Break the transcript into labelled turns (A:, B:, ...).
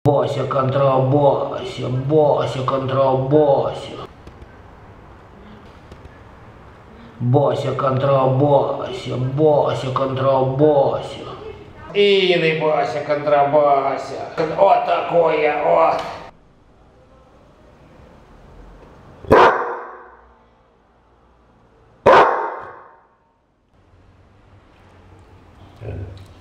A: Бося контрабася, Бося контрабася. Бося контрабася, Бося контрабася. Или Бося контрабася. Вот такое вот.
B: Yeah.